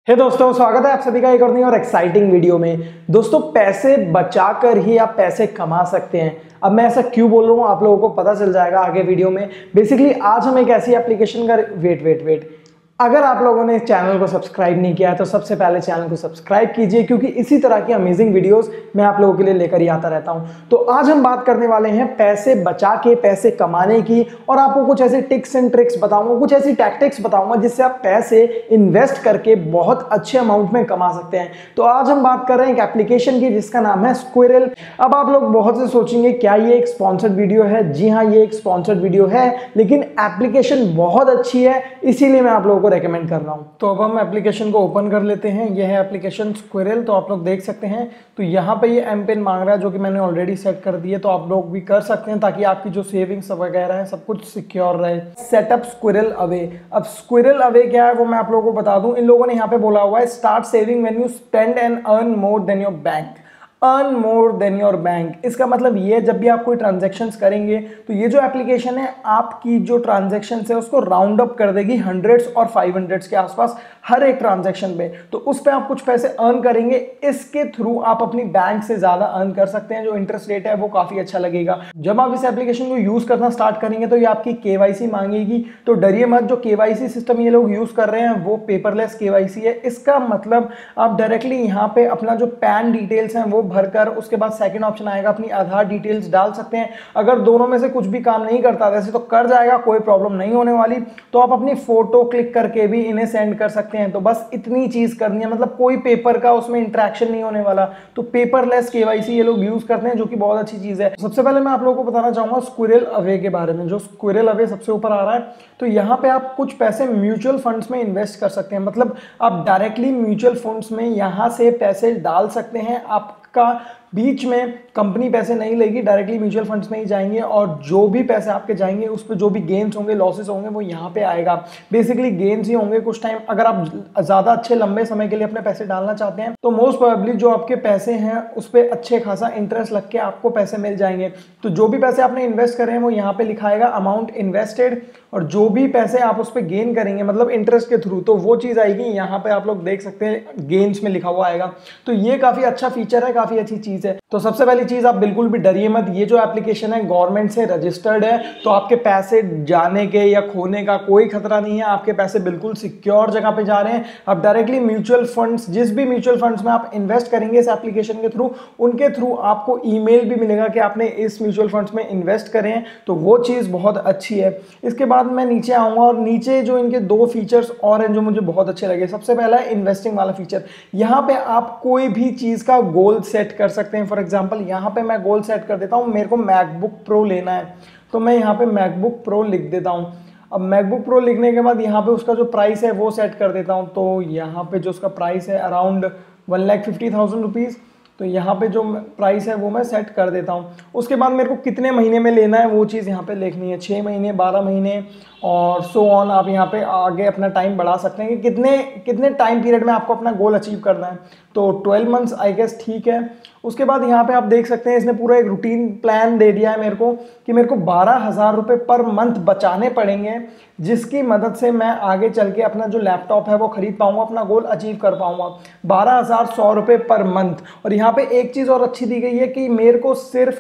दोस्तों, स्वागत है आप सभी का एक और नई और एक्साइटिंग वीडियो में। दोस्तों, पैसे बचाकर ही आप पैसे कमा सकते हैं। अब मैं ऐसा क्यों बोल रहा हूँ आप लोगों को पता चल जाएगा आगे वीडियो में। बेसिकली आज हम एक ऐसी एप्लीकेशन का वेट अगर आप लोगों ने चैनल को सब्सक्राइब नहीं किया है तो सबसे पहले चैनल को सब्सक्राइब कीजिए, क्योंकि इसी तरह की अमेजिंग वीडियोस मैं आप लोगों के लिए लेकर ही आता रहता हूं। तो आज हम बात करने वाले हैं पैसे बचा के पैसे कमाने की, और आपको कुछ ऐसे टिप्स एंड ट्रिक्स बताऊंगा, कुछ ऐसी टैक्टिक्स बताऊंगा जिससे आप पैसे इन्वेस्ट करके बहुत अच्छे अमाउंट में कमा सकते हैं। तो आज हम बात कर रहे हैं एक एप्लीकेशन की जिसका नाम है SQRRL। अब आप लोग बहुत से सोचेंगे क्या ये एक स्पॉन्सर्ड वीडियो है? जी हाँ, ये एक स्पॉन्सर्ड वीडियो है, लेकिन एप्लीकेशन बहुत अच्छी है, इसीलिए मैं आप लोगों रेकमेंड कर रहा हूं। तो अब हम एप्लीकेशन को ओपन कर लेते हैं। यह है एप्लीकेशन SQRRL। तो आप लोग देख सकते हैं, तो यहाँ पे ये एम पिन मांग रहा है जो कि मैंने ऑलरेडी सेट कर दी है। तो आप लोग भी कर सकते हैं ताकि आपकी जो सेविंग्स वगैरह है सब कुछ सिक्योर रहे। Setup SQRRL away. अब SQRRL अवे क्या है वो मैं आप लोगों को बता दूं। इन लोगों ने यहाँ पे बोला हुआ है start saving when you spend and earn more than your bank. Earn more than your bank, इसका मतलब ये जब भी आप कोई ट्रांजैक्शंस करेंगे तो ये जो एप्लीकेशन है आपकी जो ट्रांजैक्शंस है उसको राउंड अप कर देगी हंड्रेड्स और 500 के आसपास हर एक ट्रांजैक्शन पे। तो उस पे आप कुछ पैसे अर्न करेंगे, इसके थ्रू आप अपनी बैंक से ज्यादा अर्न कर सकते हैं। जो इंटरेस्ट रेट है वो काफी अच्छा लगेगा। जब आप इस एप्लीकेशन को यूज करना स्टार्ट करेंगे तो ये आपकी KYC मांगेगी। तो डरिए मत, जो KYC सिस्टम ये लोग यूज कर रहे हैं वो पेपरलेस KYC है। इसका मतलब आप डायरेक्टली यहाँ पे अपना जो पैन डिटेल्स हैं वो भरकर उसके बाद सेकंड ऑप्शन आएगा अपनी आधार डिटेल्स डाल सकते हैं। अगर दोनों में से कुछ भी काम नहीं करता, वैसे तो कर जाएगा, कोई प्रॉब्लम नहीं होने वाली, तो आप अपनी फोटो क्लिक करके भी इन्हें सेंड कर सकते हैं। तो बस इतनी चीज करनी है, मतलब कोई पेपर का उसमें इंटरेक्शन नहीं होने वाला। तो पेपरलेस KYC ये लोग यूज करते हैं, जो कि बहुत अच्छी चीज है। सबसे पहले मैं आप लोगों को बताना चाहूंगा SQRRL अवे के बारे में। जो SQRRL अवे सबसे ऊपर आ रहा है, तो यहाँ पे आप कुछ पैसे म्यूचुअल फंड्स में इन्वेस्ट कर सकते हैं। मतलब आप डायरेक्टली म्यूचुअल फंड्स में यहाँ से पैसे डाल सकते हैं। आपका बीच में कंपनी पैसे नहीं लेगी, डायरेक्टली म्यूचुअल फंड्स में ही जाएंगे, और जो भी पैसे आपके जाएंगे उस पर जो भी गेन्स होंगे, लॉसेस होंगे, वो यहाँ पे आएगा। बेसिकली गेन्स ही होंगे कुछ टाइम। अगर आप ज़्यादा अच्छे लंबे समय के लिए अपने पैसे डालना चाहते हैं तो मोस्ट प्रोबेबली जो आपके पैसे हैं उस पर अच्छे खासा इंटरेस्ट लग के आपको पैसे मिल जाएंगे। तो जो भी पैसे आपने इन्वेस्ट करे हैं वो यहाँ पे लिखाएगा अमाउंट इन्वेस्टेड, और जो भी पैसे आप उस पर गेन करेंगे मतलब इंटरेस्ट के थ्रू, तो वो चीज़ आएगी यहाँ पे। आप लोग देख सकते हैं गेन्स में लिखा हुआ आएगा। तो ये काफ़ी अच्छा फीचर है, काफ़ी अच्छी चीज़ है। तो सबसे पहली चीज, आप बिल्कुल भी डरिए मत। ये जो एप्लीकेशन है गवर्नमेंट से रजिस्टर्ड है, तो आपके पैसे जाने के या खोने का कोई खतरा नहीं है। आपके पैसे बिल्कुल सिक्योर जगह पे जा रहे हैं। आप डायरेक्टली म्यूचुअल फंड्स, जिस भी म्यूचुअल फंड्स में आप इन्वेस्ट करेंगे इस एप्लीकेशन के थ्रू, उनके थ्रू आपको ईमेल भी मिलेगा कि आपने इस म्यूचुअल फंड्स में इन्वेस्ट करें हैं। तो वो चीज़ बहुत अच्छी है। इसके बाद मैं नीचे आऊँगा, और नीचे जो इनके दो फीचर्स और हैं जो मुझे बहुत अच्छे लगे। सबसे पहला है इन्वेस्टिंग वाला फीचर। यहाँ पे आप कोई भी चीज़ का गोल सेट कर सकते हैं। फॉर एग्जाम्पल यहाँ पे मैं गोल सेट कर देता हूँ, मेरे को मैकबुक प्रो लेना है, तो मैं यहाँ पे मैकबुक प्रो लिख देता हूँ। अब मैकबुक प्रो लिखने के बाद यहाँ पे उसका जो प्राइस है वो सेट कर देता हूँ। तो यहाँ पे जो उसका प्राइस है अराउंड 1,50,000 रुपीज़, तो यहाँ पे जो प्राइस है वो मैं सेट कर देता हूँ। उसके बाद मेरे को कितने महीने में लेना है वो चीज़ यहाँ पे लिखनी है, 6 महीने, 12 महीने और सो ऑन। आप यहाँ पे आगे अपना टाइम बढ़ा सकते हैं कि कितने टाइम पीरियड में आपको अपना गोल अचीव करना है। तो 12 मंथ्स आई गेस ठीक है। उसके बाद यहाँ पे आप देख सकते हैं इसने पूरा एक रूटीन प्लान दे दिया है मेरे को, कि मेरे को 12,000 रुपये पर मंथ बचाने पड़ेंगे, जिसकी मदद से मैं आगे चल के अपना जो लैपटॉप है वो खरीद पाऊंगा, अपना गोल अचीव कर पाऊंगा। 12,100 रुपये पर मंथ। और यहाँ पे एक चीज़ और अच्छी दी गई है कि मेरे को सिर्फ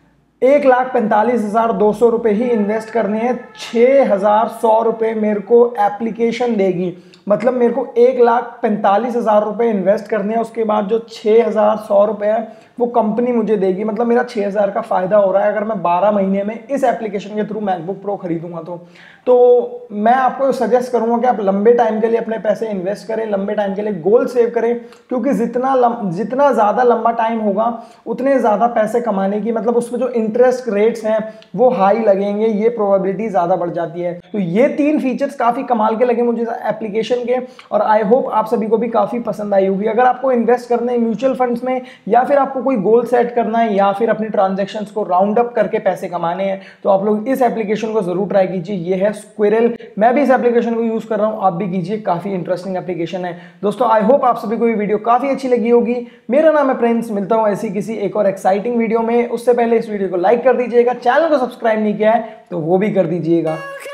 1,45,200 रुपये ही इन्वेस्ट करने हैं। 6,100 रुपये मेरे को एप्लीकेशन देगी। मतलब मेरे को 1,45,000 रुपये इन्वेस्ट करने हैं, उसके बाद जो 6,100 रुपये है वो कंपनी मुझे देगी। मतलब मेरा 6,000 का फायदा हो रहा है अगर मैं 12 महीने में इस एप्लीकेशन के थ्रू मैकबुक प्रो खरीदूंगा। तो मैं आपको सजेस्ट करूंगा कि आप लंबे टाइम के लिए अपने पैसे इन्वेस्ट करें, लंबे टाइम के लिए गोल सेव करें, क्योंकि जितना ज़्यादा लंबा टाइम होगा उतने ज़्यादा पैसे कमाने की, मतलब उसमें जो इंटरेस्ट रेट्स हैं वो हाई लगेंगे, ये प्रोबेबिलिटी ज़्यादा बढ़ जाती है। तो ये 3 फीचर्स काफ़ी कमाल के लगे मुझे एप्लीकेशन के, और आई होप आप सभी को भी काफ़ी पसंद आई होगी। अगर आपको इन्वेस्ट करना है म्यूचुअल फंड्स में, या फिर आपको कोई गोल सेट करना है, या फिर अपनी ट्रांजैक्शंस को राउंड अप करके पैसे कमाने हैं, तो आप लोग इस एप्लीकेशन को जरूर ट्राई कीजिए। ये है SQRRL। मैं भी इस एप्लीकेशन को यूज कर रहा हूं, आप भी कीजिए, काफी इंटरेस्टिंग एप्लीकेशन है। दोस्तों आई होप आप सभी को ये वीडियो काफी अच्छी लगी होगी। मेरा नाम है प्रिंस, मिलता हूं ऐसी किसी एक और एक्साइटिंग वीडियो में। उससे पहले इस वीडियो को लाइक कर दीजिएगा, चैनल को सब्सक्राइब नहीं किया है तो वो भी कर दीजिएगा।